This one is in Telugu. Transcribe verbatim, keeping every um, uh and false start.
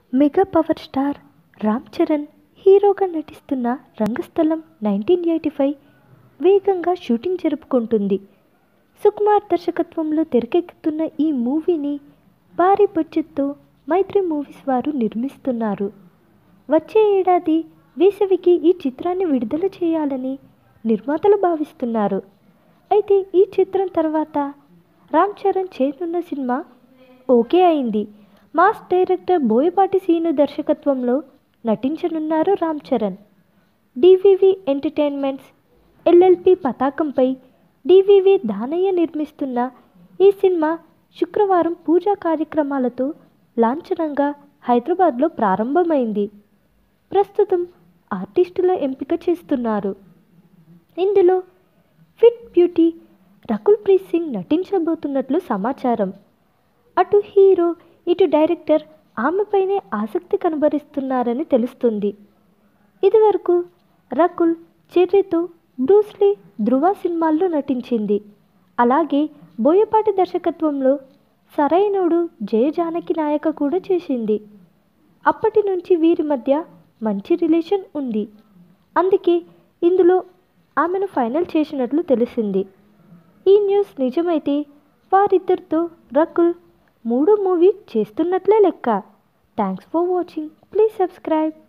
Mega power star Ram Charan హీరోగా నటిస్తున్న రంగస్థలం నైన్టీన్ ఎయిటీ ఫైవ్ వేగంగా షూటింగ్ జరుపుకుంటుంది. సుకుమార్ దర్శకత్వంలో తెరకెక్కుతున్న ఈ మూవీని భారీ బడ్జెట్తో మైత్రి మూవీస్ వారు నిర్మిస్తున్నారు. వచ్చే ఏడాది వేసవికి ఈ చిత్రాన్ని విడుదల చేయాలని నిర్మాతలు భావిస్తున్నారు. అయితే ఈ చిత్రం తర్వాత రామ్ చరణ్ చేయనున్న సినిమా ఓకే అయింది. మాస్ డైరెక్టర్ బోయపాటి సీను దర్శకత్వంలో నటించనున్నారు Ram Charan. DVV entertainments LLP పతాకంపై డివివి దానయ్య నిర్మిస్తున్న ఈ సినిమా శుక్రవారం పూజా కార్యక్రమాలతో లాంఛనంగా హైదరాబాద్లో ప్రారంభమైంది. ప్రస్తుతం ఆర్టిస్టుల ఎంపిక చేస్తున్నారు. ఇందులో ఫిట్ బ్యూటీ రకుల్ ప్రీత్ సింగ్ నటించబోతున్నట్లు సమాచారం. అటు హీరో ఇటు డైరెక్టర్ ఆమెపైనే ఆసక్తి కనబరుస్తున్నారని తెలుస్తుంది. ఇదివరకు రకుల్ చెర్రీతో బ్రూస్లీ, ధృవ సినిమాల్లో నటించింది. అలాగే బోయపాటి దర్శకత్వంలో సరైనోడు, జయ జానకి నాయక కూడా చేసింది. అప్పటి నుంచి వీరి మధ్య మంచి రిలేషన్ ఉంది. అందుకే ఇందులో ఆమెను ఫైనల్ చేసినట్లు తెలిసింది. ఈ న్యూస్ నిజమైతే వారిద్దరితో రకుల్ మూడో మూవీ చేస్తున్నట్లే లెక్క. Thanks for watching. Please subscribe.